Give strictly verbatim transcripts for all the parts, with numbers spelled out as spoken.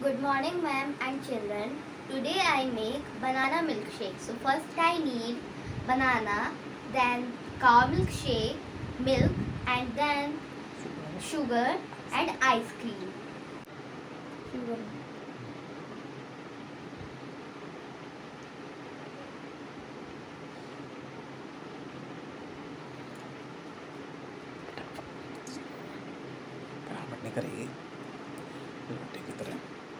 Good morning, ma'am and children. Today I make banana milkshake. So first I need banana, then cow milkshake, milk, and then sugar and ice cream. Sugar. फटाफट नहीं करेगी रोटी की तरह।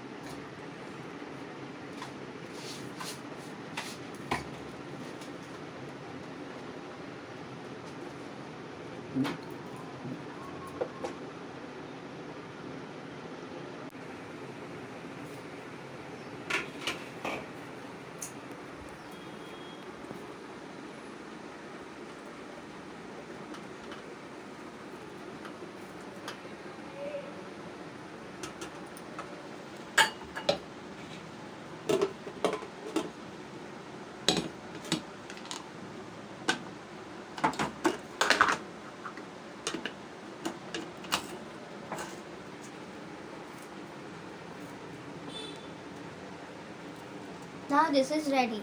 Now this is ready.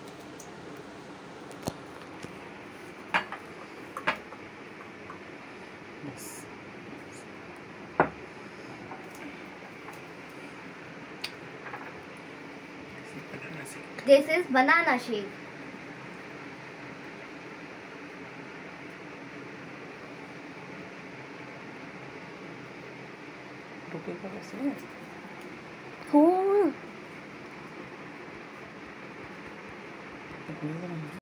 बस This is banana shake. रोटी का कैसे Oh.